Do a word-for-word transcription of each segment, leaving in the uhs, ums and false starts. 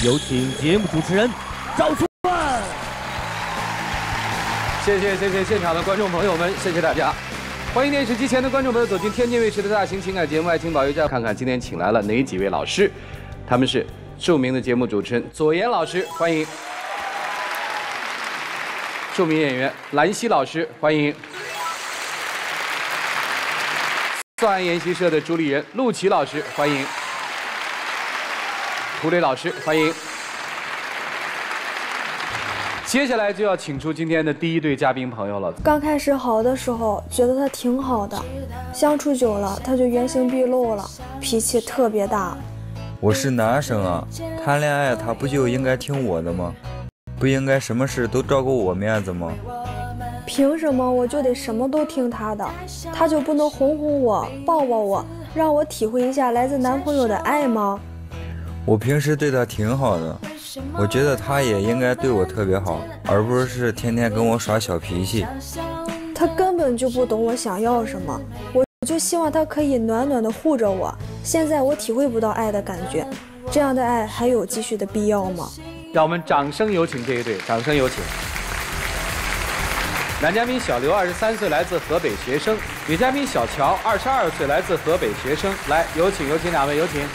有请节目主持人赵楚万。 谢谢谢谢现场的观众朋友们，谢谢大家。欢迎电视机前的观众朋友走进天津卫视的大型情感节目《爱情保卫战》，看看今天请来了哪几位老师。他们是著名的节目主持人左岩老师，欢迎；著名演员兰溪老师，欢迎；色安研习社的主理人陆琪老师，欢迎；涂磊老师，欢迎。接下来就要请出今天的第一对嘉宾朋友了。 刚开始好的时候，觉得他挺好的，相处久了，他就原形毕露了，脾气特别大。 我是男生啊，谈恋爱他不就应该听我的吗？不应该什么事都照顾我面子吗？ 凭什么我就得什么都听他的？他就不能哄哄我，抱抱我，让我体会一下来自男朋友的爱吗？ 我平时对他挺好的，我觉得他也应该对我特别好，而不是天天跟我耍小脾气。 他根本就不懂我想要什么，我就希望他可以暖暖的护着我。现在我体会不到爱的感觉，这样的爱还有继续的必要吗？ 让我们掌声有请这一对，掌声有请。男嘉宾小刘，二十三岁，来自河北学生；女嘉宾小乔，二十二岁，来自河北学生。来，有请有请两位，有请。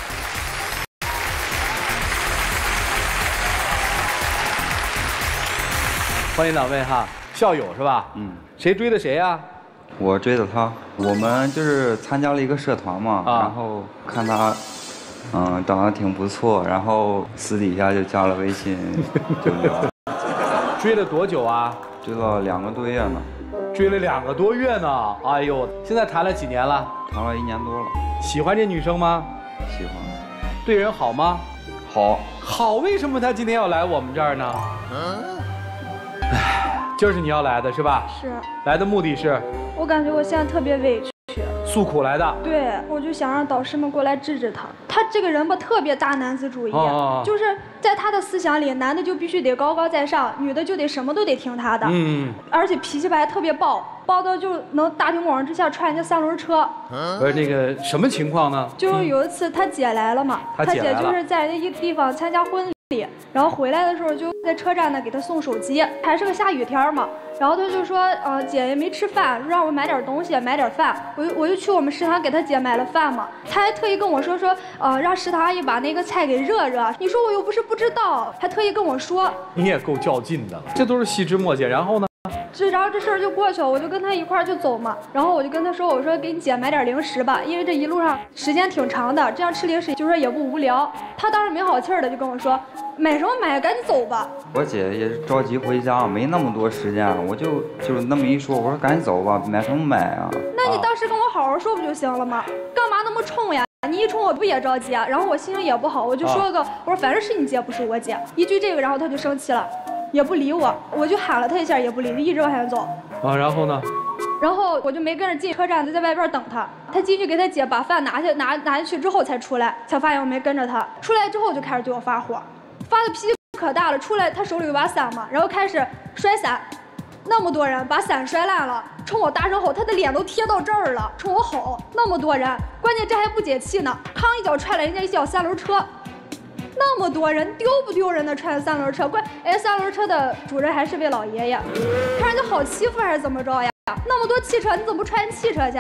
欢迎两位哈，校友是吧？嗯。谁追的谁呀？ 我追的他，我们就是参加了一个社团嘛，啊、然后看他，嗯，长得挺不错，然后私底下就加了微信，就聊。 追了多久啊？ 追了两个多月呢。 追了两个多月呢，哎呦，现在谈了几年了？ 谈了一年多了。 喜欢这女生吗？ 喜欢。 对人好吗？ 好。 好，为什么她今天要来我们这儿呢？嗯。唉，今儿是你要来的是吧？ 是。 来的目的是？ 我感觉我现在特别委屈。 诉苦来的。 对，我就想让导师们过来治治他。他这个人吧，特别大男子主义，哦、就是在他的思想里，男的就必须得高高在上，女的就得什么都得听他的。嗯。而且脾气吧还特别暴，暴到就能大庭广众之下踹人家三轮车。 不是那个什么情况呢？ 就是有一次他姐来了嘛， 他 姐, 姐就是在人家一个地方参加婚礼。然后回来的时候就在车站呢给他送手机，还是个下雨天嘛。然后他就说，呃，姐也没吃饭，让我买点东西，买点饭。我就我就去我们食堂给他姐买了饭嘛。他还特意跟我说说，呃，让食堂阿姨把那个菜给热热。你说我又不是不知道，还特意跟我说。 你也够较劲的了，这都是细枝末节。然后呢？ 这然后这事儿就过去了，我就跟他一块儿就走嘛。然后我就跟他说，我说给你姐买点零食吧，因为这一路上时间挺长的，这样吃零食就说也不无聊。他当时没好气儿的就跟我说，买什么买，赶紧走吧。 我姐也是着急回家，没那么多时间，我就就那么一说，我说赶紧走吧，买什么买啊？ 那你当时跟我好好说不就行了吗？干嘛那么冲呀？你一冲我不也着急啊？然后我心情也不好，我就说个，我说反正是你姐不是我姐，一句这个，然后他就生气了。也不理我，我就喊了他一下，也不理，一直往前走。 啊，然后呢？ 然后我就没跟着进车站，就在外边等他。他进去给他姐把饭拿下拿拿进去之后才出来，才发现我没跟着他。出来之后就开始对我发火，发的脾气可大了。出来他手里有把伞嘛，然后开始摔伞，那么多人把伞摔烂了，冲我大声吼，他的脸都贴到这儿了，冲我吼，那么多人，关键这还不解气呢，康一脚踹了人家一脚三轮车。那么多人丢不丢人的踹三轮车？怪哎，三轮车的主人还是位老爷爷，看人家好欺负还是怎么着呀？那么多汽车，你怎么不踹人汽车去？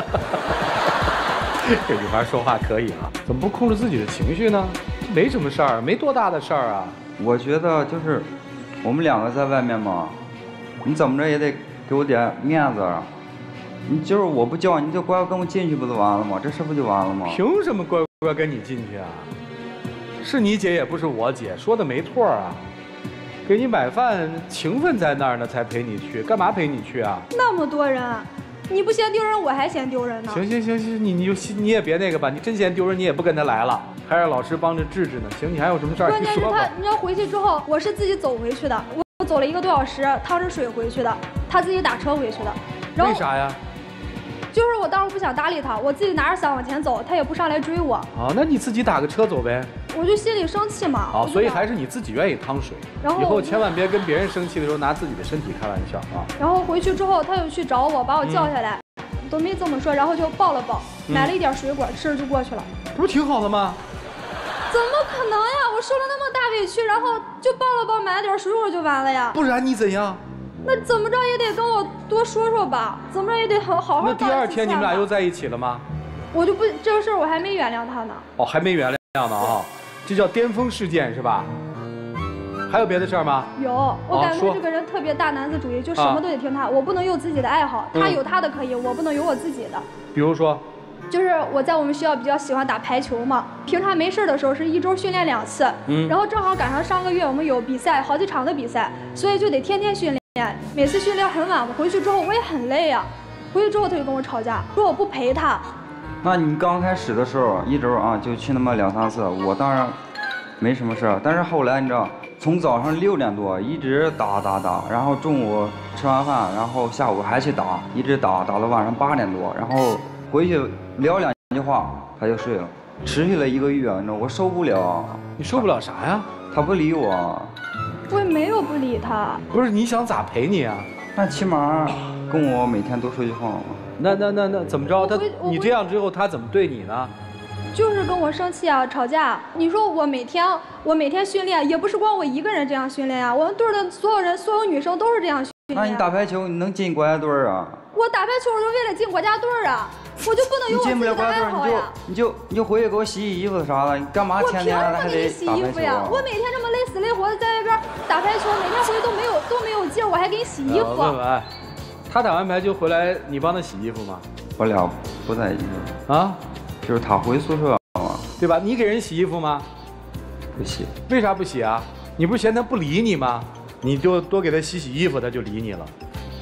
这女孩说话可以啊，怎么不控制自己的情绪呢？没什么事儿，没多大的事儿啊。 我觉得就是我们两个在外面嘛，你怎么着也得给我点面子啊。你就是我不叫你就乖乖跟我进去不就完了吗？这事不就完了吗？ 凭什么乖乖跟你进去啊？是你姐也不是我姐，说的没错啊。给你买饭，情分在那儿呢，才陪你去，干嘛陪你去啊？ 那么多人，你不嫌丢人，我还嫌丢人呢。 行行行行，你你就你也别那个吧，你真嫌丢人，你也不跟他来了，还让老师帮着治治呢。行，你还有什么事儿？ 关键是他，你要回去之后，我是自己走回去的，我走了一个多小时，趟着水回去的，他自己打车回去的。然后为啥呀？ 就是我当时不想搭理他，我自己拿着伞往前走，他也不上来追我。 啊，那你自己打个车走呗。 我就心里生气嘛。 好，所以还是你自己愿意趟水。然后以后千万别跟别人生气的时候拿自己的身体开玩笑啊。 然后回去之后，他又去找我，把我叫下来，嗯、都没这么说，然后就抱了抱，买了一点水果、嗯、吃了就过去了。 不是挺好的吗？ 怎么可能呀？我受了那么大委屈，然后就抱了抱，买了点水果就完了呀。 不然你怎样？ 那怎么着也得跟我多说说吧，怎么着也得好好好。 那第二天你们俩又在一起了吗？ 我就不这个事儿我还没原谅他呢。 哦，还没原谅呢啊，这叫巅峰事件是吧？还有别的事儿吗？ 有，我感觉啊这个人特别大男子主义，就什么都得听他，我不能有自己的爱好，他有他的可以，我不能有我自己的。 比如说， 就是我在我们学校比较喜欢打排球嘛，平常没事的时候是一周训练两次， 嗯， 然后正好赶上上个月我们有比赛，好几场的比赛，所以就得天天训练。每次训练很晚，我回去之后我也很累呀、啊。回去之后他就跟我吵架，说我不陪他。 那你刚开始的时候，一周啊就去那么两三次，我当然没什么事儿。但是后来你知道，从早上六点多一直打打打，然后中午吃完饭，然后下午还去打，一直打打到晚上八点多，然后回去聊两句话他就睡了，持续了一个月，你知道我受不了。 你受不了啥呀？ 他不理我。 我也没有不理他。 不是你想咋陪你啊？ 那起码跟我每天多说句话嘛。 那那那那怎么着？他你这样之后他怎么对你呢？ 就是跟我生气啊，吵架。你说我每天我每天训练，也不是光我一个人这样训练啊，我们队的所有人，所有女生都是这样训练。 那你打排球你能进国家队啊？ 我打排球我就为了进国家队啊，我就不能有我自己的爱好呀。 你就你就回去给我洗洗衣服啥的，你干嘛天天还得洗衣服呀？我每天这么累死累活的在外边打排球，每天回去都没有都没有劲，我还给你洗衣服。 我问问，他打完排球回来，你帮他洗衣服吗？ 我俩不在一起啊， 就是他回宿舍嘛， 对吧？你给人洗衣服吗？ 不洗。 为啥不洗啊？你不是嫌他不理你吗？你就多给他洗洗衣服，他就理你了。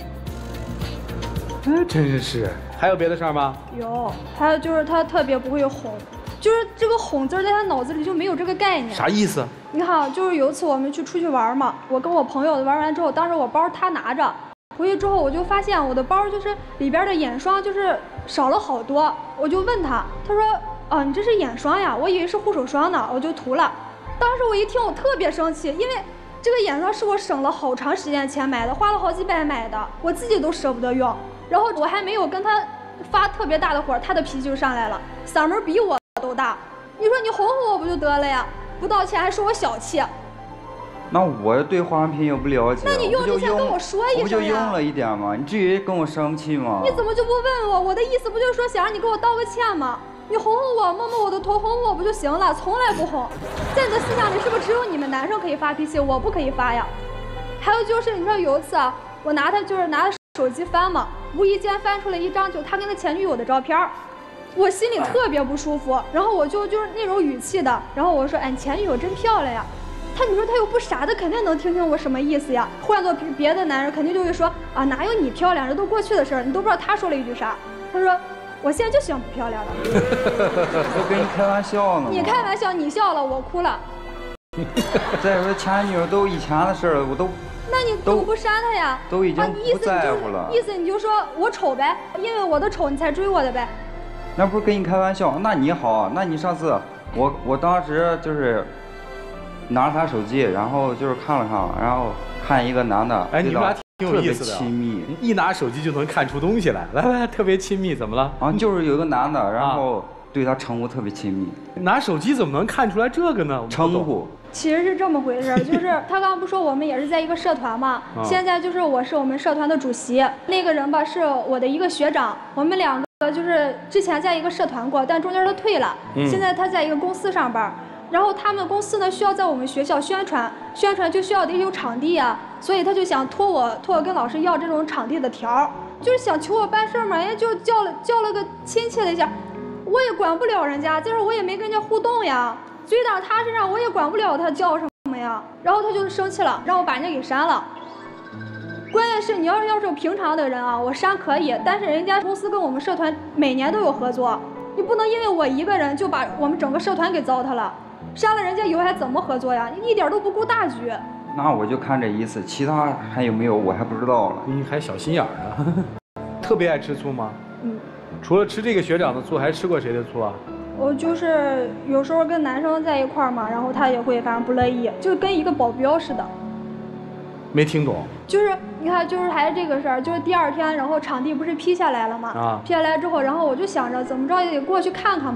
哎，真是。还有别的事儿吗？ 有，还有就是他特别不会哄，就是这个哄字在他脑子里就没有这个概念。 啥意思？ 你看，就是有一次我们去出去玩嘛，我跟我朋友玩完之后，当时我包他拿着，回去之后我就发现我的包就是里边的眼霜就是少了好多，我就问他，他说，哦，你这是眼霜呀？我以为是护手霜呢，我就涂了。当时我一听，我特别生气，因为这个眼霜是我省了好长时间钱买的，花了好几百买的，我自己都舍不得用。然后我还没有跟他发特别大的火，他的脾气就上来了，嗓门比我都大。你说你哄哄我不就得了呀？不道歉还说我小气。 那我对化妆品又不了解， 那你用之前跟我说一声呀。 我不就用了一点吗？你至于跟我生气吗？ 你怎么就不问我？我的意思不就是说想让你给我道个歉吗？你哄哄我，摸摸我的头，哄哄我不就行了？从来不哄。在你的思想里，是不是只有你们男生可以发脾气，我不可以发呀？还有就是，你说有一次啊，我拿他就是拿他手机翻嘛，无意间翻出了一张就他跟他前女友的照片，我心里特别不舒服，然后我就就是那种语气的，然后我说，哎，你前女友真漂亮呀。他你说他又不傻，他肯定能听清我什么意思呀。换做别的男人肯定就会说啊，哪有你漂亮，这都过去的事儿，你都不知道他说了一句啥。他说我现在就喜欢不漂亮的。 我跟你开玩笑呢。 你开玩笑，你笑了，我哭了。 再说前女友都以前的事儿，我都。 那你怎么不删他呀？ 都已经不在乎了。 啊、意思你就说我丑呗，因为我的丑你才追我的呗。 那不是跟你开玩笑？那你好，那你上次我我当时就是拿着他手机，然后就是看了看，然后看一个男的， 哎，你们俩挺有意思的， 亲密， 一拿手机就能看出东西来，来来，特别亲密，怎么了？ 啊，就是有个男的，然后对他称呼特别亲密。 拿手机怎么能看出来这个呢？ 称呼。 其实是这么回事，就是他刚刚不说我们也是在一个社团嘛，啊、现在就是我是我们社团的主席，那个人吧是我的一个学长，我们两个就是之前在一个社团过，但中间他退了，嗯、现在他在一个公司上班，然后他们公司呢需要在我们学校宣传，宣传就需要得有场地啊，所以他就想托我托我跟老师要这种场地的条，就是想求我办事嘛，人家就叫了叫了个亲切的一下，我也管不了人家，这时候我也没跟人家互动呀。嘴打他身上，我也管不了他叫什么呀。然后他就生气了，让我把人家给删了。关键是你要是要是平常的人啊，我删可以，但是人家公司跟我们社团每年都有合作，你不能因为我一个人就把我们整个社团给糟蹋了。删了人家以后还怎么合作呀？你一点都不顾大局。 那我就看这一次，其他还有没有我还不知道了。 你还小心眼儿呢。特别爱吃醋吗？ 嗯。 除了吃这个学长的醋，还吃过谁的醋啊？ 我就是有时候跟男生在一块儿嘛，然后他也会反正不乐意，就跟一个保镖似的。 没听懂。 就是你看，就是还是这个事儿，就是第二天，然后场地不是批下来了嘛？啊。批下来之后，然后我就想着怎么着也得过去看看吧。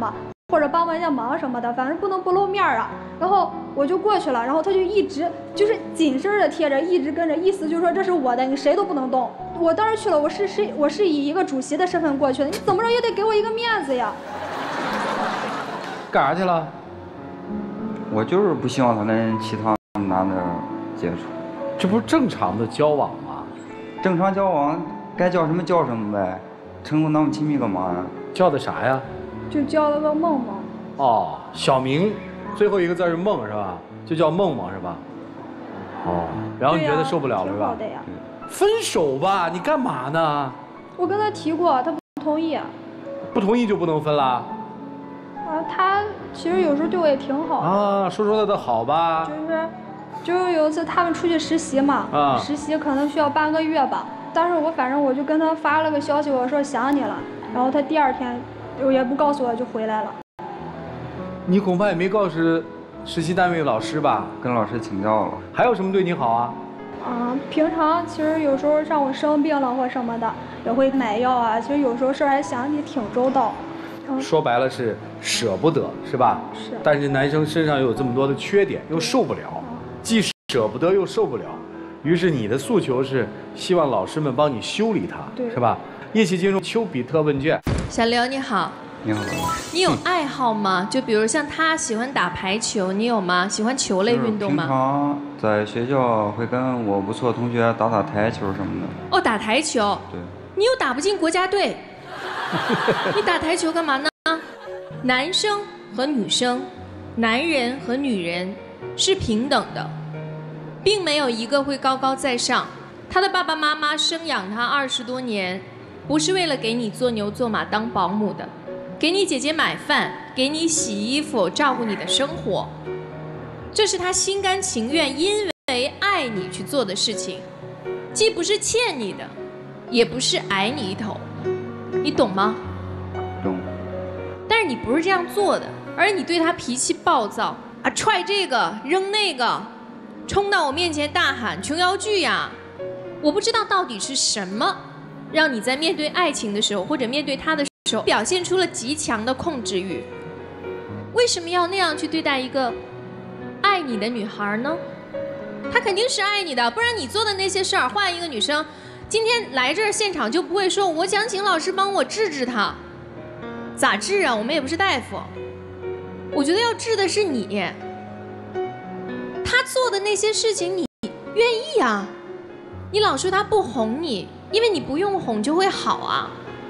或者帮忙一下忙什么的，反正不能不露面啊。然后我就过去了，然后他就一直就是紧身的贴着，一直跟着，意思就是说这是我的，你谁都不能动。我当时去了，我是是我是以一个主席的身份过去的，你怎么着也得给我一个面子呀。 干啥去了？ 我就是不希望他跟其他男的接触。 这不是正常的交往吗？ 正常交往该叫什么叫什么呗，称呼那么亲密干嘛呀？ 叫的啥呀？ 就叫了个梦梦。 哦，小名最后一个字是梦是吧？就叫梦梦是吧？哦，然后你觉得受不了了是吧？ 挺好的呀。 分手吧，你干嘛呢？ 我跟他提过，他不同意。 不同意就不能分啦？ 啊，他其实有时候对我也挺好的。 啊，说说他的好吧。 就是，就是有一次他们出去实习嘛，啊、实习可能需要半个月吧。当时我反正我就跟他发了个消息，我说想你了，然后他第二天也不告诉我就回来了。 你恐怕也没告诉实习单位老师吧？ 跟老师请教了。 还有什么对你好啊？ 啊，平常其实有时候让我生病了或什么的，也会买药啊。其实有时候事儿还想你挺周到。嗯、 说白了是舍不得，是吧？ 是。 但是男生身上又有这么多的缺点，又受不了，既舍不得又受不了，于是你的诉求是希望老师们帮你修理他，是吧？一起进入丘比特问卷。 小刘你好。 你好。 你有爱好吗？就比如像他喜欢打排球，你有吗？喜欢球类运动吗？ 平常在学校会跟我不错同学打打台球什么的。 哦，打台球。 对。 你又打不进国家队，你打台球干嘛呢？男生和女生，男人和女人是平等的，并没有一个会高高在上。他的爸爸妈妈生养他二十多年，不是为了给你做牛做马当保姆的。给你姐姐买饭，给你洗衣服，照顾你的生活，这是他心甘情愿因为爱你去做的事情，既不是欠你的，也不是矮你一头，你懂吗？ 懂。 但是你不是这样做的，而你对他脾气暴躁啊，踹这个扔那个，冲到我面前大喊琼瑶剧呀！我不知道到底是什么，让你在面对爱情的时候，或者面对他的时候。表现出了极强的控制欲。为什么要那样去对待一个爱你的女孩呢？她肯定是爱你的，不然你做的那些事儿，换一个女生，今天来这儿现场就不会说我想请老师帮我治治她。咋治啊？我们也不是大夫。我觉得要治的是你。她做的那些事情，你愿意啊？你老说她不哄你，因为你不用哄就会好啊。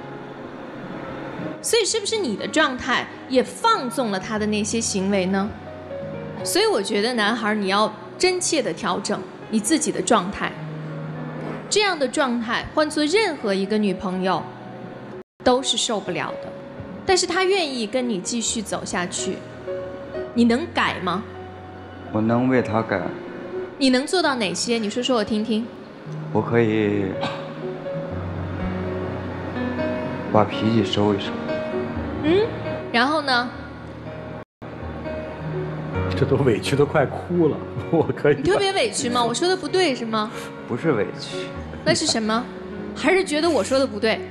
所以是不是你的状态也放纵了他的那些行为呢？所以我觉得男孩你要真切的调整你自己的状态，这样的状态换做任何一个女朋友都是受不了的。但是他愿意跟你继续走下去，你能改吗？ 我能为他改。 你能做到哪些？你说说我听听。 我可以把脾气收一收。 嗯，然后呢？ 这都委屈得快哭了，我可以。 你特别委屈吗？我说的不对是吗？ 不是委屈。 那是什么？还是觉得我说的不对？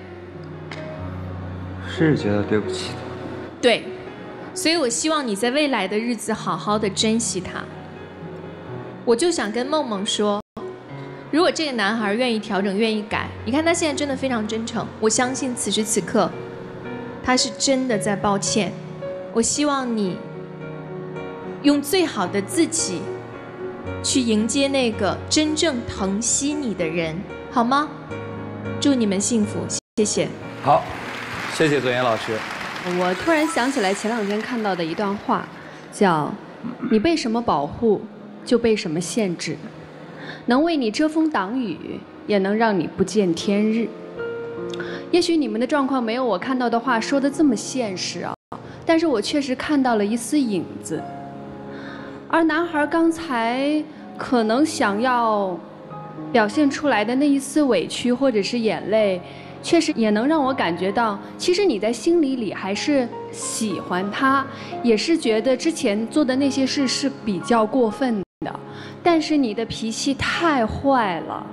是觉得对不起他。 对，所以我希望你在未来的日子好好的珍惜他。我就想跟梦梦说，如果这个男孩愿意调整，愿意改，你看他现在真的非常真诚，我相信此时此刻。他是真的在抱歉，我希望你用最好的自己去迎接那个真正疼惜你的人，好吗？祝你们幸福，谢谢。 好，谢谢左岩老师。 我突然想起来前两天看到的一段话，叫“你被什么保护，就被什么限制，能为你遮风挡雨，也能让你不见天日。”也许你们的状况没有我看到的话说的这么现实啊，但是我确实看到了一丝影子。而男孩刚才可能想要表现出来的那一丝委屈或者是眼泪，确实也能让我感觉到，其实你在心里里还是喜欢他，也是觉得之前做的那些事是比较过分的，但是你的脾气太坏了。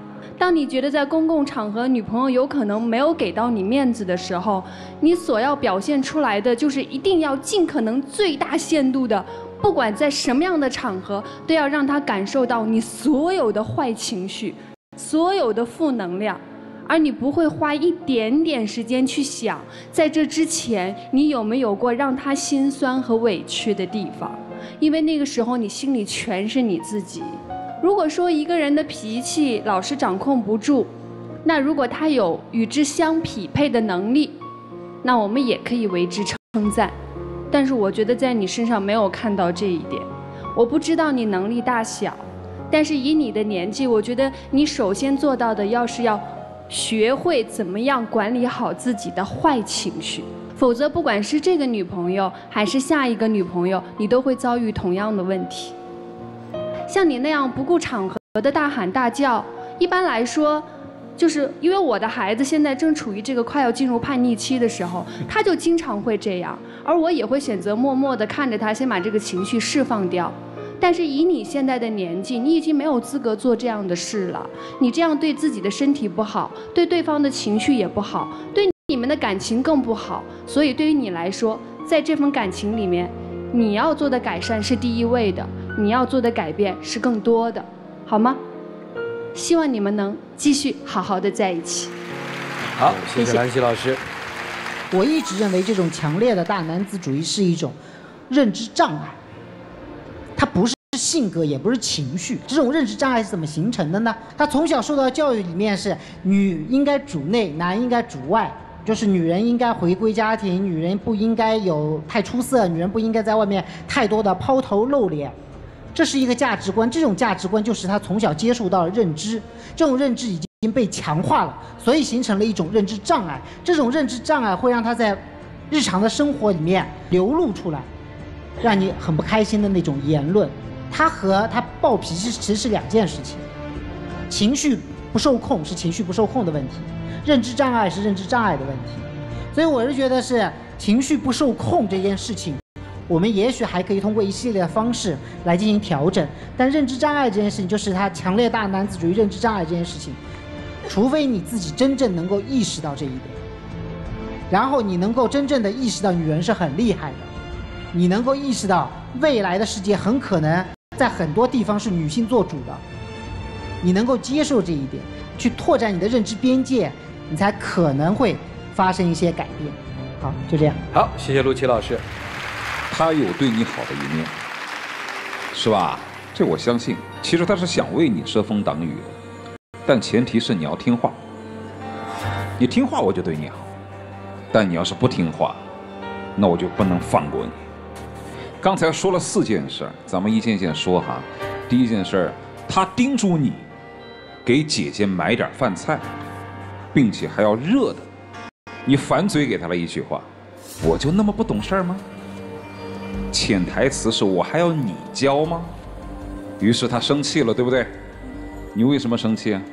当你觉得在公共场合女朋友有可能没有给到你面子的时候，你所要表现出来的就是一定要尽可能最大限度的，不管在什么样的场合，都要让她感受到你所有的坏情绪，所有的负能量。而你不会花一点点时间去想，在这之前你有没有过让他心酸和委屈的地方，因为那个时候你心里全是你自己。如果说一个人的脾气老是掌控不住，那如果他有与之相匹配的能力，那我们也可以为之称赞。但是我觉得在你身上没有看到这一点。我不知道你能力大小，但是以你的年纪，我觉得你首先做到的要是要学会怎么样管理好自己的坏情绪，否则不管是这个女朋友还是下一个女朋友，你都会遭遇同样的问题。像你那样不顾场合的大喊大叫，一般来说，就是因为我的孩子现在正处于这个快要进入叛逆期的时候，他就经常会这样，而我也会选择默默地看着他，先把这个情绪释放掉。但是以你现在的年纪，你已经没有资格做这样的事了。你这样对自己的身体不好，对对方的情绪也不好，对你们的感情更不好。所以对于你来说，在这份感情里面，你要做的改善是第一位的，你要做的改变是更多的，好吗？希望你们能继续好好的在一起。 好，谢谢兰溪老师。 我一直认为这种强烈的大男子主义是一种认知障碍。它不是性格，也不是情绪。这种认知障碍是怎么形成的呢？他从小受到教育里面是女应该主内，男应该主外，就是女人应该回归家庭，女人不应该有太出色，女人不应该在外面太多的抛头露脸。这是一个价值观，这种价值观就是他从小接触到的认知，这种认知已经被强化了，所以形成了一种认知障碍。这种认知障碍会让他在日常的生活里面流露出来。让你很不开心的那种言论，他和他暴脾气其实是两件事情。情绪不受控是情绪不受控的问题，认知障碍是认知障碍的问题。所以我是觉得是情绪不受控这件事情，我们也许还可以通过一系列的方式来进行调整。但认知障碍这件事情，就是他强烈大男子主义认知障碍这件事情，除非你自己真正能够意识到这一点，然后你能够真正的意识到女人是很厉害的。你能够意识到未来的世界很可能在很多地方是女性做主的，你能够接受这一点，去拓展你的认知边界，你才可能会发生一些改变。好，就这样。 好，谢谢陆琪老师。 他有对你好的一面，是吧？这我相信。其实他是想为你遮风挡雨的，但前提是你要听话。你听话，我就对你好；但你要是不听话，那我就不能放过你。刚才说了四件事，咱们一件件说哈。第一件事，他叮嘱你给姐姐买点饭菜，并且还要热的。你反嘴给他了一句话：“我就那么不懂事吗？”潜台词是我还要你教吗？于是他生气了，对不对？你为什么生气啊？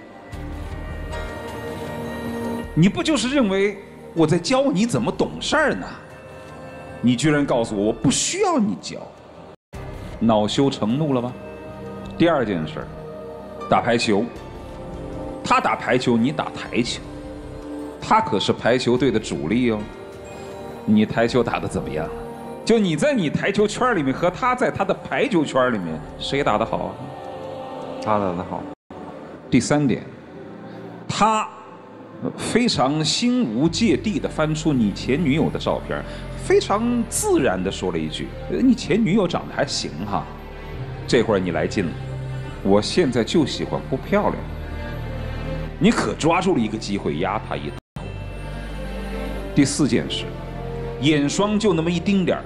你不就是认为我在教你怎么懂事呢？你居然告诉我我不需要你教，恼羞成怒了吧？第二件事，打排球，他打排球，你打台球，他可是排球队的主力哦。你台球打得怎么样？就你在你台球圈里面和他在他的排球圈里面，谁打得好啊？ 他打得好。 第三点，他非常心无芥蒂地翻出你前女友的照片，非常自然地说了一句：“你前女友长得还行哈。”这会儿你来劲了，我现在就喜欢不漂亮。你可抓住了一个机会压她一头。第四件事，眼霜就那么一丁点儿。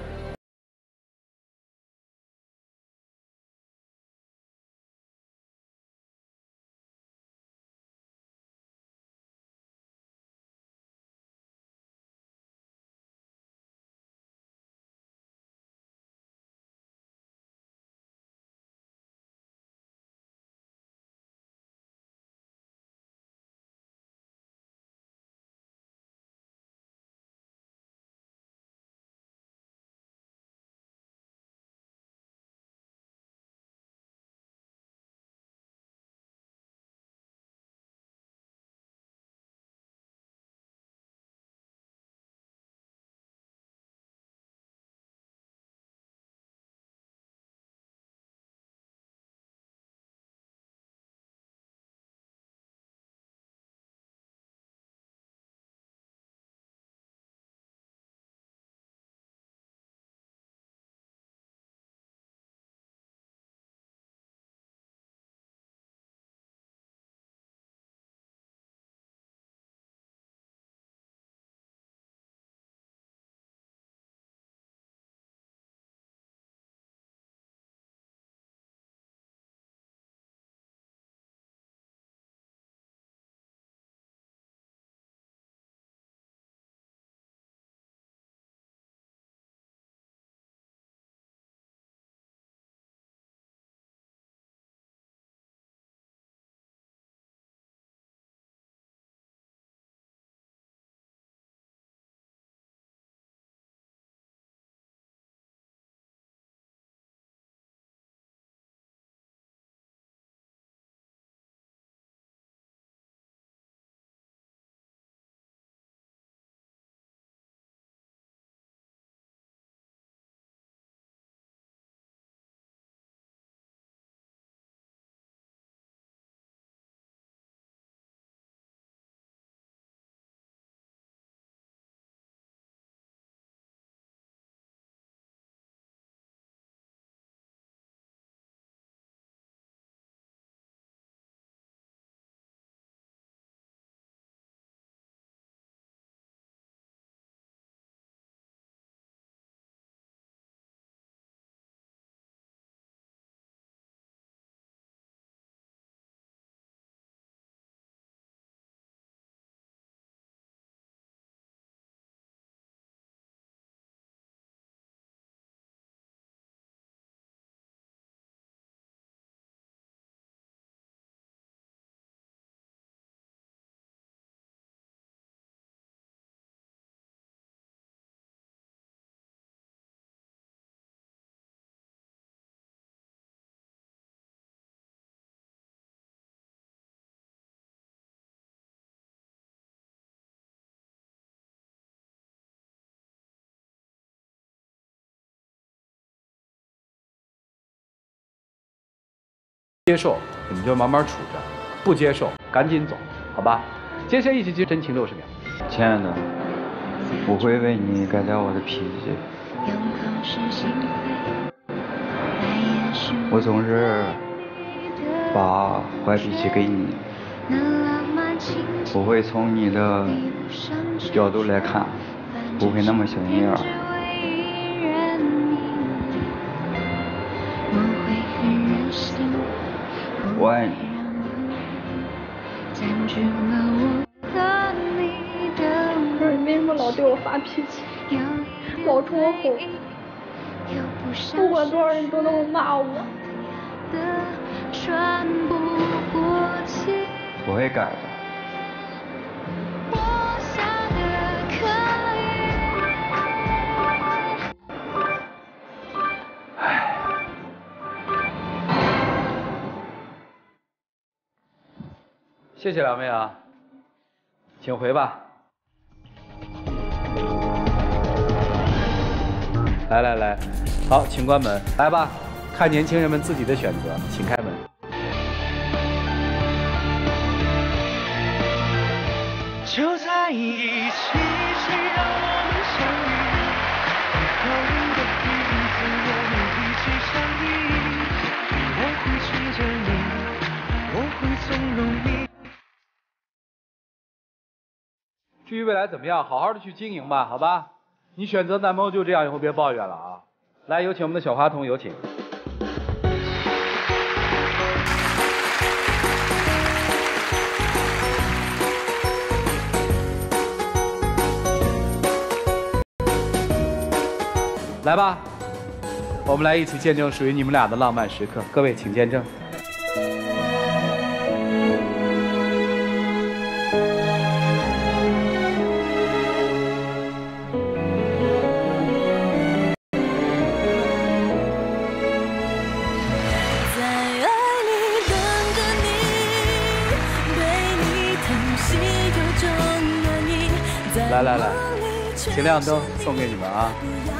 接受，你们就慢慢处着；不接受，赶紧走，好吧？接下来一起去真情六十秒。 亲爱的，我会为你改掉我的脾气。我总是把坏脾气给你，我会从你的角度来看，不会那么小心眼儿。我爱你。 可是你为什么老对我发脾气，老冲我吼？不管多少人都那么骂我。 我会改的。 谢谢两位啊，请回吧。来来来，好，请关门。来吧，看年轻人们自己的选择，请开门。 就在一起，谁让我们相遇？以后的日子，我们一起相依。我会娶着你，我会纵容你。 至于未来怎么样，好好的去经营吧，好吧？你选择男朋友就这样，以后别抱怨了啊！来，有请我们的小花童，有请。来吧，我们来一起见证属于你们俩的浪漫时刻。各位，请见证。来来来，请亮灯，送给你们啊！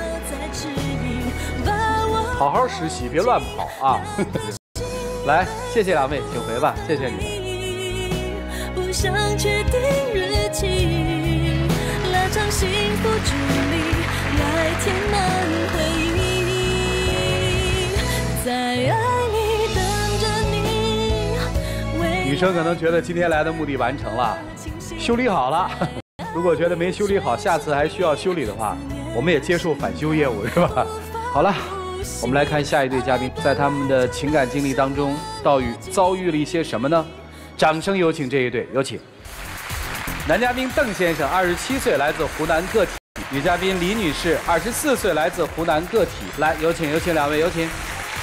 好好实习，别乱跑啊！来，谢谢两位，请回吧，谢谢你们。不想确定日期，拉长幸福距离，来填满回忆，在爱里等着你。女生可能觉得今天来的目的完成了，修理好了。如果觉得没修理好，下次还需要修理的话，我们也接受返修业务，是吧？好了，我们来看下一对嘉宾，在他们的情感经历当中，到底遭遇了一些什么呢？掌声有请这一对，有请。男嘉宾邓先生，二十七岁，来自湖南个体；女嘉宾李女士，二十四岁，来自湖南个体。来，有请，有请两位，有请。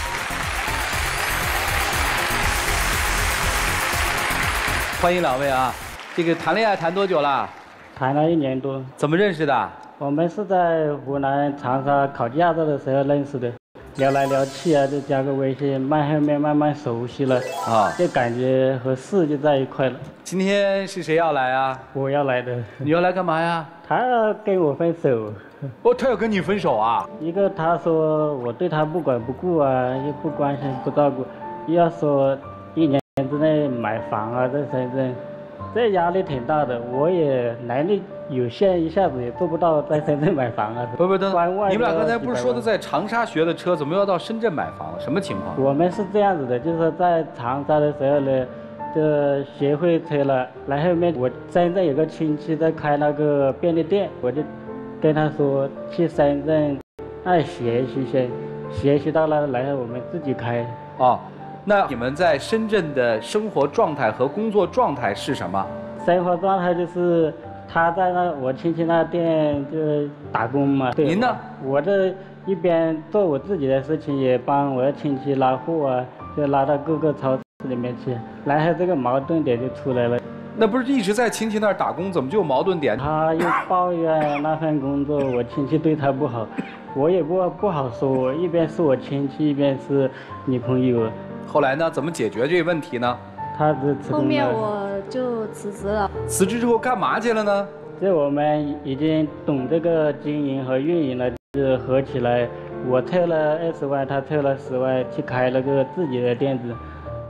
欢迎两位啊！这个谈恋爱谈多久了？ 谈了一年多。 怎么认识的？ 我们是在湖南长沙考驾照的时候认识的，聊来聊去啊，就加个微信，慢后面慢慢熟悉了啊，就感觉合适就在一块了。 今天是谁要来啊？ 我要来的。 你要来干嘛呀？ 他要跟我分手。 哦，他要跟你分手啊？ 一个他说我对他不管不顾啊，又不关心不照顾，要说一年之内买房啊，在深圳。这压力挺大的，我也能力有限，一下子也做不到在深圳买房啊。 不不等，你们俩刚才不是说的在长沙学的车，怎么要到深圳买房了？什么情况？ 我们是这样子的，就是在长沙的时候呢，就学会车了。然后面我深圳有个亲戚在开那个便利店，我就跟他说去深圳那学习先，学习到了，然后我们自己开。 哦。那你们在深圳的生活状态和工作状态是什么？ 生活状态就是他在那我亲戚那店就打工嘛。 您呢？ 我这一边做我自己的事情，也帮我的亲戚拉货啊，就拉到各个超市里面去，然后这个矛盾点就出来了。 那不是一直在亲戚那儿打工，怎么就有矛盾点？ 他又抱怨那份工作，我亲戚对他不好，我也不不好说，一边是我亲戚，一边是女朋友。 后来呢？怎么解决这个问题呢？ 他是辞工了。 后面我就辞职了。 辞职之后干嘛去了呢？ 这我们已经懂这个经营和运营了，就是合起来，我凑了二十万，他凑了十万，去开了个自己的店子。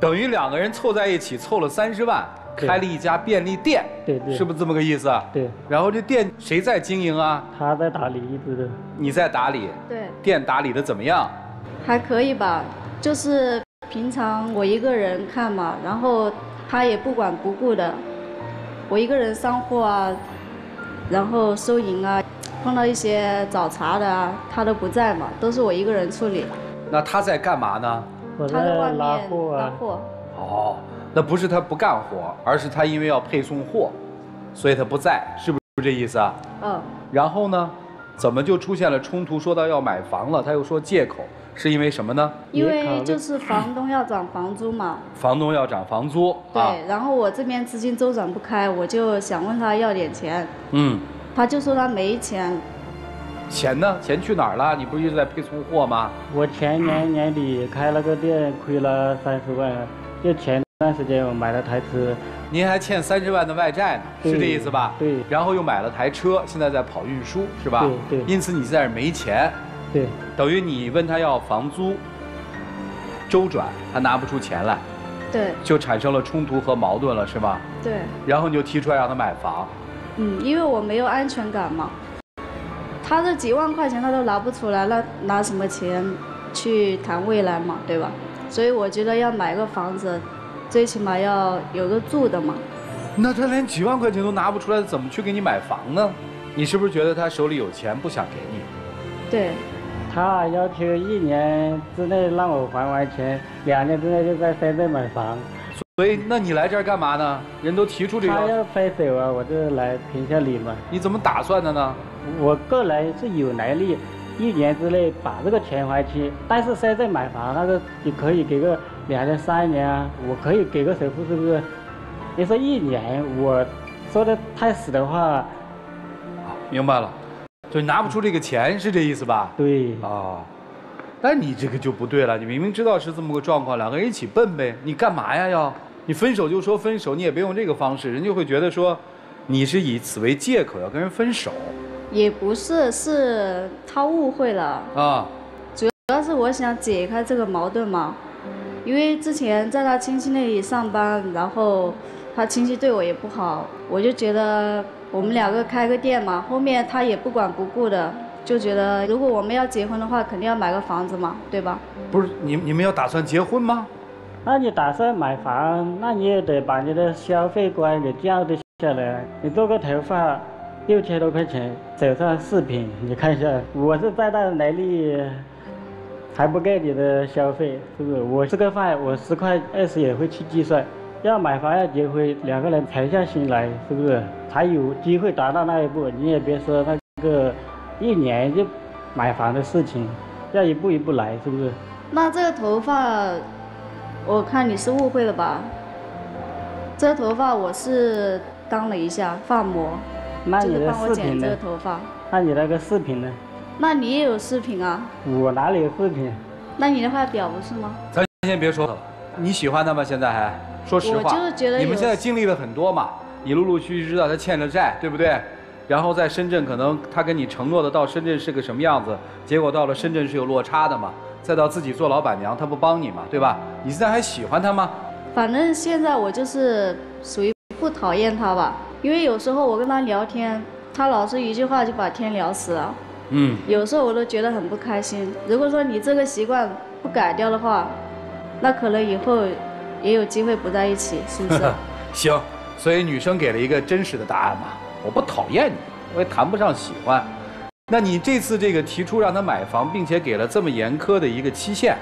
等于两个人凑在一起凑了三十万，开了一家便利店， 对对， 是不是这么个意思？ 对。 然后这店谁在经营啊？ 他在打理一直的。 你在打理？ 对。 店打理的怎么样？ 还可以吧，就是平常我一个人看嘛，然后他也不管不顾的，我一个人上货啊，然后收银啊，碰到一些找茬的啊，他都不在嘛，都是我一个人处理。 那他在干嘛呢？ 他在外面拉货啊。 拉货。 哦，那不是他不干活，而是他因为要配送货，所以他不在，是不是这意思啊？ 嗯。 然后呢，怎么就出现了冲突？说到要买房了，他又说借口，是因为什么呢？ 因为就是房东要涨房租嘛。 房东要涨房租。 对， 啊、 然后我这边资金周转不开，我就想问他要点钱。 嗯。 他就说他没钱。 钱呢？钱去哪儿了？你不是一直在配送货吗？ 我前年年底开了个店，亏了三十万，就前段时间我买了台车。 您还欠三十万的外债呢，是这意思吧？ 对。 然后又买了台车，现在在跑运输，是吧？ 对对。 因此你在这没钱。 对。 等于你问他要房租周转，他拿不出钱来。 对。 就产生了冲突和矛盾了，是吗？ 对。 然后你就提出来让他买房。 嗯，因为我没有安全感嘛。他这几万块钱他都拿不出来，那拿什么钱去谈未来嘛，对吧？所以我觉得要买个房子，最起码要有个住的嘛。 那他连几万块钱都拿不出来，怎么去给你买房呢？你是不是觉得他手里有钱，不想给你？ 对。 他要求一年之内让我还完钱，两年之内就在深圳买房。 所以，那你来这儿干嘛呢？人都提出这个。 他要分手啊，我就来评下理嘛。 你怎么打算的呢？ 我个人是有能力，一年之内把这个钱还清。但是深圳买房那个，你可以给个两年、三年啊，我可以给个首付，是不是？你说一年，我说的太死的话。 明白了，就拿不出这个钱，是这意思吧？ 对。 啊，但你这个就不对了，你明明知道是这么个状况，两个人一起奔呗，你干嘛呀？要你分手就说分手，你也别用这个方式，人就会觉得说，你是以此为借口要跟人分手。 也不是，是他误会了啊。 主要是我想解开这个矛盾嘛，因为之前在他亲戚那里上班，然后他亲戚对我也不好，我就觉得我们两个开个店嘛，后面他也不管不顾的，就觉得如果我们要结婚的话，肯定要买个房子嘛，对吧？ 不是，你你们要打算结婚吗？ 那你打算买房，那你也得把你的消费观给降低下来。你做个头发六千多块钱，手上饰品，你看一下，我是再大的能力还不够你的消费，是不是？我吃个饭，我十块二十也会去计算。要买房要结婚，两个人沉下心来，是不是才有机会达到那一步？你也别说那个一年就买房的事情，要一步一步来，是不是？ 那这个头发，我看你是误会了吧？这个头发我是当了一下发膜， 那你的就是帮我视频呢剪这个？头发。 那你那个视频呢？ 那你也有视频啊？ 我哪里有视频？ 那你的话表不是吗？ 咱先别说他了，你喜欢他吗？现在还说实话， 我就是觉得有你们现在经历了很多嘛，你陆陆续续知道他欠了债，对不对？然后在深圳，可能他跟你承诺的到深圳是个什么样子，结果到了深圳是有落差的嘛。再到自己做老板娘，他不帮你嘛，对吧？你现在还喜欢他吗？ 反正现在我就是属于不讨厌他吧，因为有时候我跟他聊天，他老是一句话就把天聊死了。 嗯。 有时候我都觉得很不开心。如果说你这个习惯不改掉的话，那可能以后也有机会不在一起，是不是？ 行，所以女生给了一个真实的答案嘛，我不讨厌你，我也谈不上喜欢。那你这次这个提出让他买房，并且给了这么严苛的一个期限，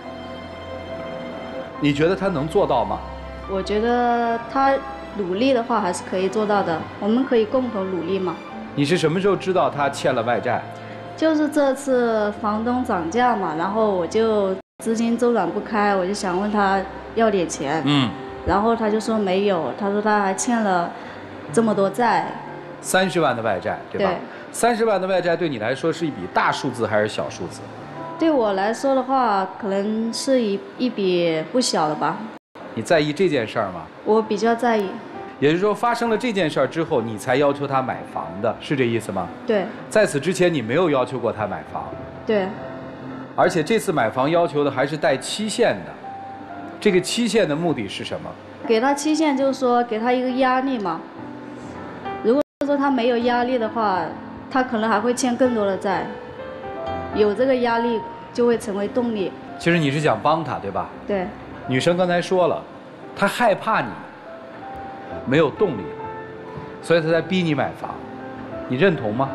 你觉得他能做到吗？ 我觉得他努力的话还是可以做到的，我们可以共同努力嘛。 你是什么时候知道他欠了外债？ 就是这次房东涨价嘛，然后我就资金周转不开，我就想问他要点钱。 嗯。 然后他就说没有，他说他还欠了这么多债。 三十万的外债，对吧？ 对。 三十万的外债对你来说是一笔大数字还是小数字？ 对我来说的话，可能是一一笔不小的吧。 你在意这件事儿吗？ 我比较在意。 也就是说，发生了这件事儿之后，你才要求他买房的，是这意思吗？ 对。 在此之前，你没有要求过他买房。 对。 而且这次买房要求的还是带期限的， 这个期限的目的是什么？ 给他期限就是说给他一个压力嘛。如果说他没有压力的话，他可能还会欠更多的债。有这个压力就会成为动力。 其实你是想帮他，对吧？ 对。 女生刚才说了，她害怕你没有动力，所以她才逼你买房。你认同吗？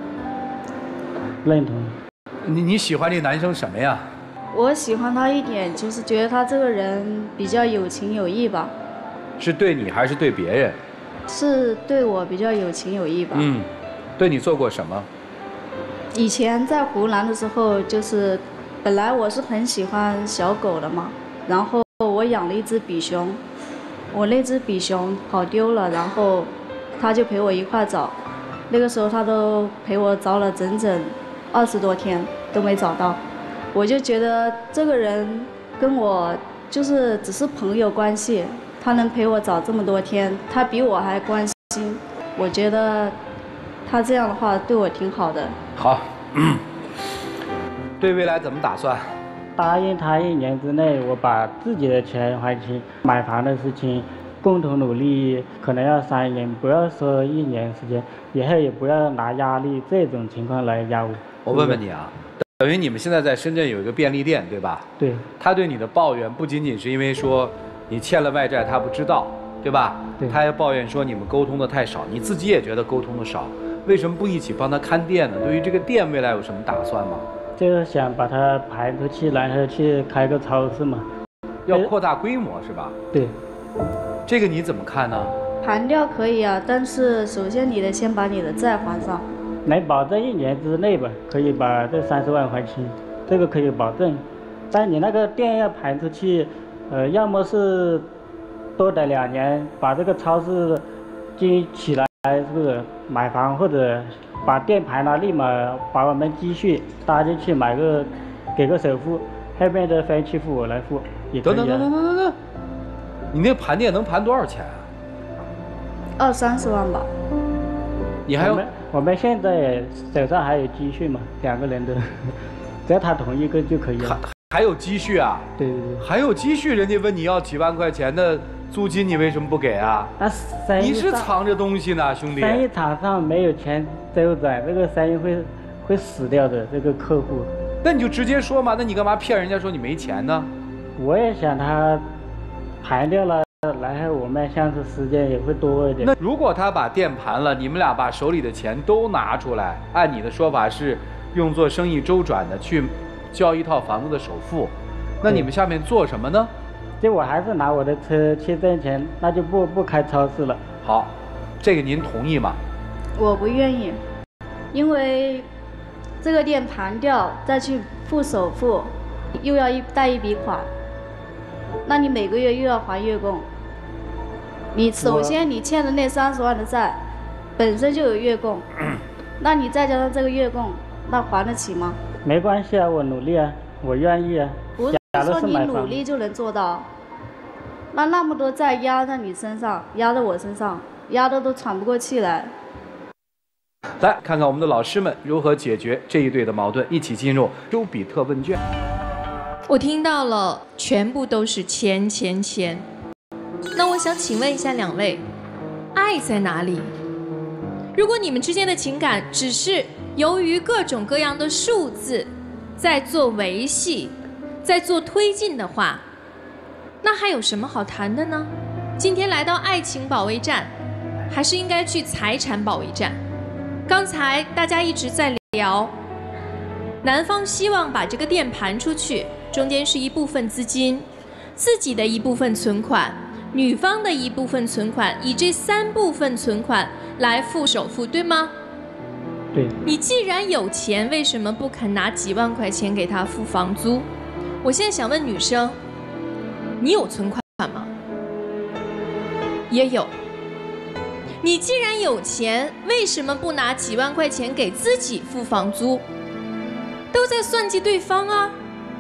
认同。 你你喜欢这男生什么呀？ 我喜欢他一点，就是觉得他这个人比较有情有义吧。 是对你还是对别人？ 是对我比较有情有义吧。 嗯，对你做过什么？ 以前在湖南的时候，就是本来我是很喜欢小狗的嘛，然后我养了一只比熊，我那只比熊跑丢了，然后他就陪我一块找，那个时候他都陪我找了整整二十多天都没找到，我就觉得这个人跟我就是只是朋友关系，他能陪我找这么多天，他比我还关心，我觉得他这样的话对我挺好的。 好，嗯，对未来怎么打算？ 答应他一年之内，我把自己的钱还清，买房的事情共同努力，可能要三年，不要说一年时间，以后也不要拿压力这种情况来压我。 我问问你啊，等于你们现在在深圳有一个便利店，对吧？ 对。 他对你的抱怨不仅仅是因为说你欠了外债他不知道，对吧？ 对。 他还抱怨说你们沟通的太少，你自己也觉得沟通的少。为什么不一起帮他看店呢？对于这个店未来有什么打算吗？ 就是想把它排出去，然后去开个超市嘛。 要扩大规模是吧？ 对。 这个你怎么看呢？ 盘掉可以啊，但是首先你得先把你的债还上。 能保证一年之内吧，可以把这三十万还清，这个可以保证。但你那个店要盘出去，呃，要么是多等两年，把这个超市经营起来。是不是买房或者把店盘了，立马把我们积蓄搭进去买个，给个首付，后面的分期付我来付也可以、啊。 等等等等等等，你那盘店能盘多少钱啊？ 二三十万吧。 你还有？ 我们我们现在手上还有积蓄嘛，两个人的，只要他同意个就可以了。 还有积蓄啊？ 对对对。 还有积蓄，人家问你要几万块钱的租金，你为什么不给啊？ 那生意你是藏着东西呢，兄弟。 生意场上没有钱周转，这个生意会会死掉的。这个客户。 那你就直接说嘛，那你干嘛骗人家说你没钱呢？ 我也想他盘掉了，然后我们相处时间也会多一点。 那如果他把店盘了，你们俩把手里的钱都拿出来，按你的说法是用做生意周转的去交一套房子的首付，那你们下面做什么呢？ 就我还是拿我的车去挣钱，那就不不开超市了。 好，这个您同意吗？ 我不愿意，因为这个店盘掉再去付首付，又要一贷一笔款，那你每个月又要还月供。你首先你欠的那三十万的债，本身就有月供，那你再加上这个月供，那还得起吗？ 没关系啊，我努力啊，我愿意啊。 不是说你努力就能做到，那那么多债压在你身上，压在我身上，压得都喘不过气来。 来看看我们的老师们如何解决这一对的矛盾，一起进入丘比特问卷。 我听到了，全部都是钱钱钱。那我想请问一下两位，爱在哪里？如果你们之间的情感只是由于各种各样的数字在做维系，在做推进的话，那还有什么好谈的呢？今天来到爱情保卫战，还是应该去财产保卫战？刚才大家一直在聊，男方希望把这个店盘出去，中间是一部分资金，自己的一部分存款，女方的一部分存款，以这三部分存款来付首付，对吗？ 对。 你既然有钱，为什么不肯拿几万块钱给他付房租？我现在想问女生，你有存款吗？也有。你既然有钱，为什么不拿几万块钱给自己付房租？都在算计对方啊！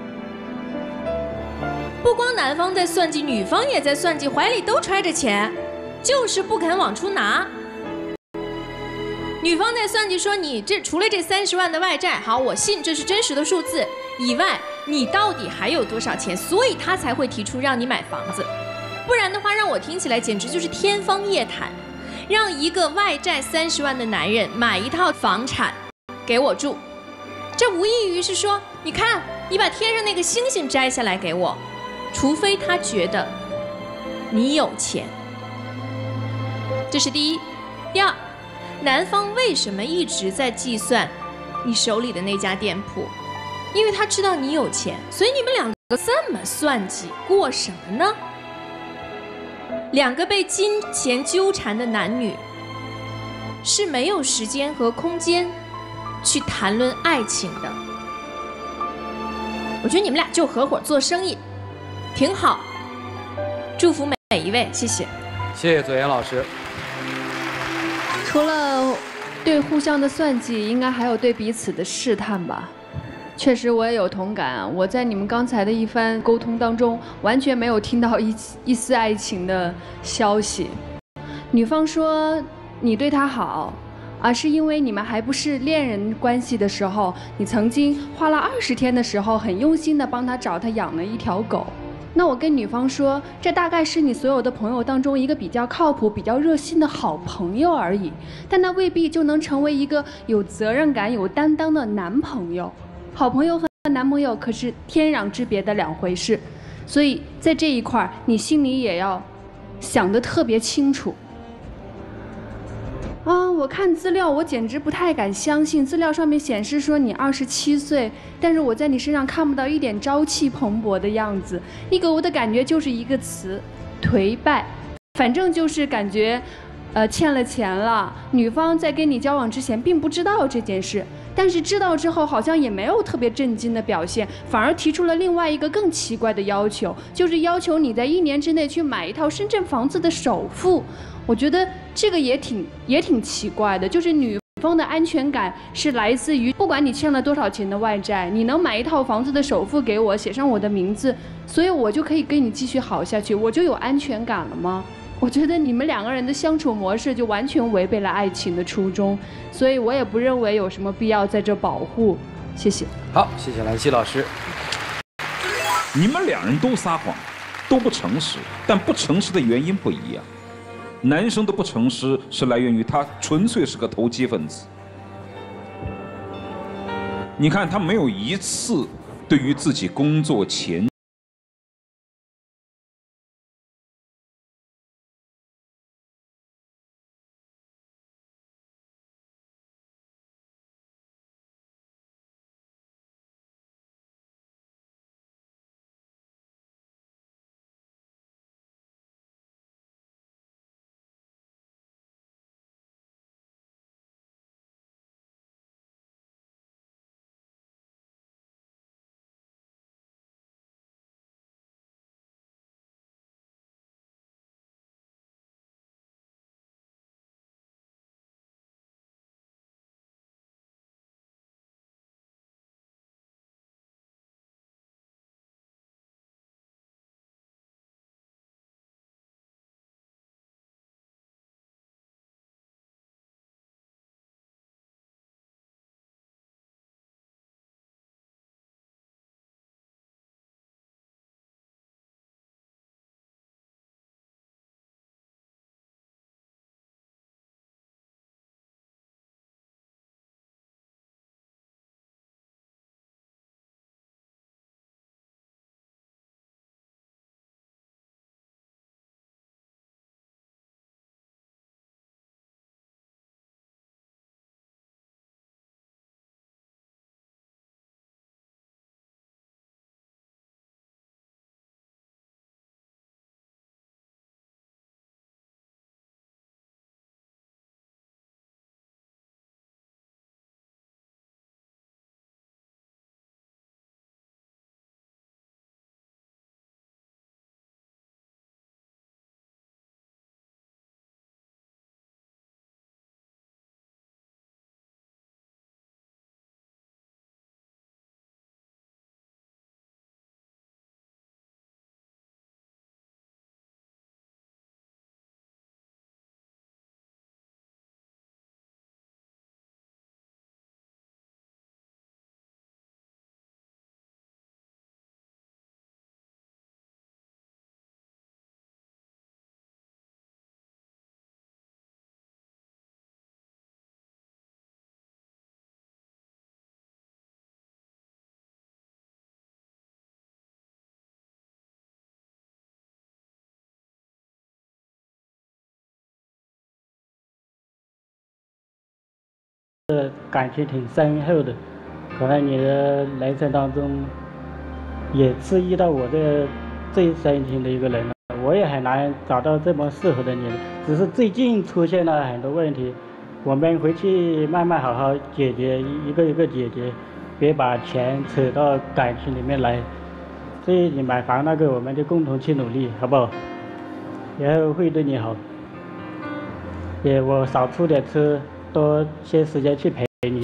不光男方在算计，女方也在算计，怀里都揣着钱，就是不肯往出拿。女方在算计说，你这除了这三十万的外债，好，我信这是真实的数字， 以外，你到底还有多少钱？所以他才会提出让你买房子。不然的话，让我听起来简直就是天方夜谭。让一个外债三十万的男人买一套房产给我住，这无异于是说，你看，你把天上那个星星摘下来给我，除非他觉得你有钱。这是第一。第二，男方为什么一直在计算你手里的那家店铺？因为他知道你有钱，所以你们两个这么算计，过什么呢？两个被金钱纠缠的男女是没有时间和空间去谈论爱情的。我觉得你们俩就合伙做生意挺好，祝福每每一位，谢谢。 谢谢左岩老师。 除了对互相的算计，应该还有对彼此的试探吧。确实，我也有同感。我在你们刚才的一番沟通当中，完全没有听到一一丝爱情的消息。女方说你对她好，而是因为你们还不是恋人关系的时候，你曾经花了二十天的时候，很用心的帮她找她养了一条狗。那我跟女方说，这大概是你所有的朋友当中一个比较靠谱、比较热心的好朋友而已，但那未必就能成为一个有责任感、有担当的男朋友。好朋友和男朋友可是天壤之别的两回事，所以在这一块儿，你心里也要想得特别清楚。啊，我看资料，我简直不太敢相信。资料上面显示说你二十七岁，但是我在你身上看不到一点朝气蓬勃的样子。你给我的感觉就是一个词，颓败。反正就是感觉，呃，欠了钱了。女方在跟你交往之前并不知道这件事，但是知道之后好像也没有特别震惊的表现，反而提出了另外一个更奇怪的要求，就是要求你在一年之内去买一套深圳房子的首付。我觉得这个也挺也挺奇怪的，就是女方的安全感是来自于，不管你欠了多少钱的外债，你能买一套房子的首付给我，写上我的名字，所以我就可以跟你继续好下去，我就有安全感了吗？我觉得你们两个人的相处模式就完全违背了爱情的初衷，所以我也不认为有什么必要在这保护。谢谢。 好，谢谢兰溪老师。 你们两人都撒谎，都不诚实，但不诚实的原因不一样。男生的不诚实是来源于他纯粹是个投机分子。你看他没有一次对于自己工作前感情挺深厚的，可能你的人生当中也是遇到我这最深情的一个人了。我也很难找到这么适合的你，只是最近出现了很多问题，我们回去慢慢好好解决，一个一个解决，别把钱扯到感情里面来。所以你买房那个，我们就共同去努力，好不好？然后会对你好。也我少出点车，多些时间去陪你。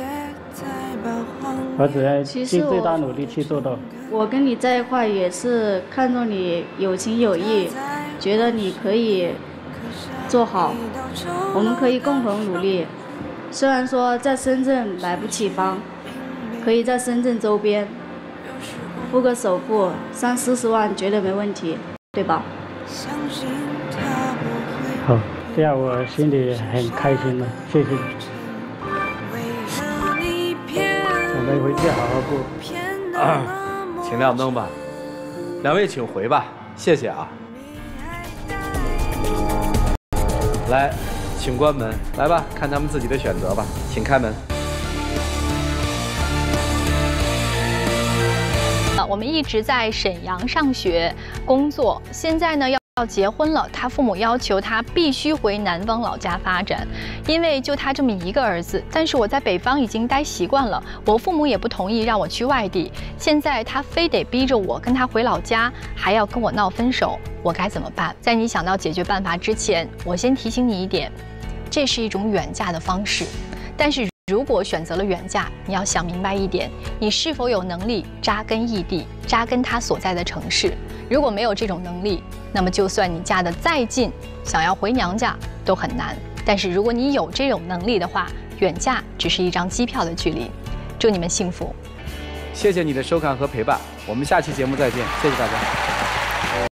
我只能尽最大努力去做到。 我跟你在一块也是看中你有情有义，觉得你可以做好，我们可以共同努力。虽然说在深圳买不起房，可以在深圳周边付个首付三四十万绝对没问题，对吧？ 好，这样我心里很开心了，谢谢你。我们回去好好过。 啊，请亮灯吧，两位请回吧，谢谢啊。来，请关门，来吧，看他们自己的选择吧，请开门。 我们一直在沈阳上学、工作，现在呢要要结婚了。他父母要求他必须回南方老家发展，因为就他这么一个儿子。但是我在北方已经待习惯了，我父母也不同意让我去外地。现在他非得逼着我跟他回老家，还要跟我闹分手，我该怎么办？在你想到解决办法之前，我先提醒你一点，这是一种远嫁的方式，但是如果选择了远嫁，你要想明白一点，你是否有能力扎根异地，扎根他所在的城市？如果没有这种能力，那么就算你嫁得再近，想要回娘家都很难。但是如果你有这种能力的话，远嫁只是一张机票的距离。祝你们幸福！ 谢谢你的收看和陪伴，我们下期节目再见，谢谢大家。